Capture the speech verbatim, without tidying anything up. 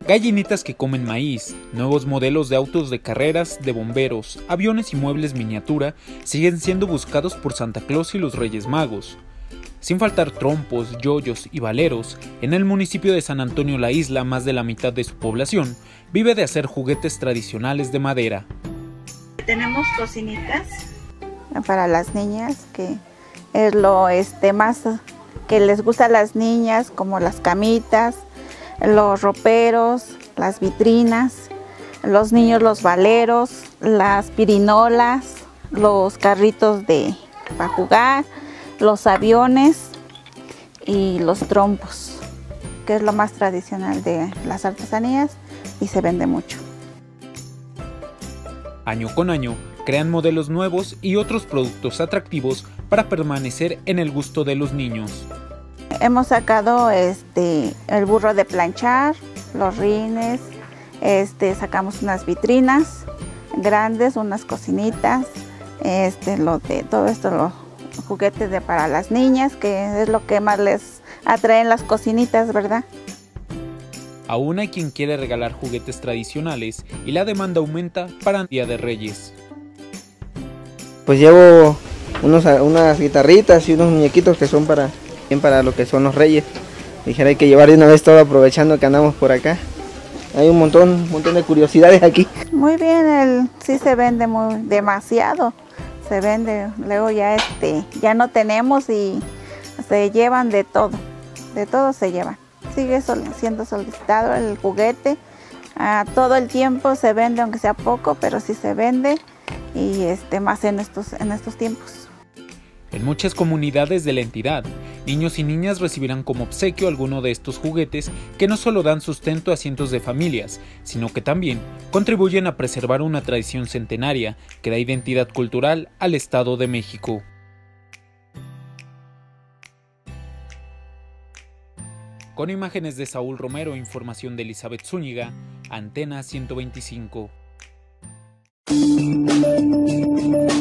Gallinitas que comen maíz, nuevos modelos de autos de carreras, de bomberos, aviones y muebles miniatura siguen siendo buscados por Santa Claus y los Reyes Magos. Sin faltar trompos, yoyos y valeros, en el municipio de San Antonio La Isla más de la mitad de su población vive de hacer juguetes tradicionales de madera. Tenemos cocinitas para las niñas, que es lo este, más que les gusta a las niñas, como las camitas, los roperos, las vitrinas, los niños los valeros, las pirinolas, los carritos de para jugar, los aviones y los trompos, que es lo más tradicional de las artesanías y se vende mucho. Año con año crean modelos nuevos y otros productos atractivos para permanecer en el gusto de los niños. Hemos sacado este, el burro de planchar, los rines, este, sacamos unas vitrinas grandes, unas cocinitas, este, lo de, todo esto, los juguetes de, para las niñas, que es lo que más les atraen las cocinitas, ¿verdad? Aún hay quien quiere regalar juguetes tradicionales y la demanda aumenta para el Día de Reyes. Pues llevo unos, unas guitarritas y unos muñequitos que son para... para lo que son los reyes. Dijera, hay que llevar de una vez todo aprovechando que andamos por acá. Hay un montón, un montón de curiosidades aquí. Muy bien, el, sí se vende muy, demasiado. Se vende, luego ya este, ya no tenemos y se llevan de todo, de todo se llevan. Sigue siendo solicitado el juguete, a todo el tiempo se vende, aunque sea poco, pero sí se vende y este, más en estos, en estos tiempos. En muchas comunidades de la entidad, niños y niñas recibirán como obsequio alguno de estos juguetes que no solo dan sustento a cientos de familias, sino que también contribuyen a preservar una tradición centenaria que da identidad cultural al Estado de México. Con imágenes de Saúl Romero e información de Elizabeth Zúñiga, Antena ciento veinticinco.